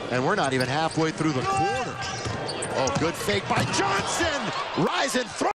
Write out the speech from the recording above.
And we're not even halfway through the quarter. Oh, good fake by Johnson. Rise and throw.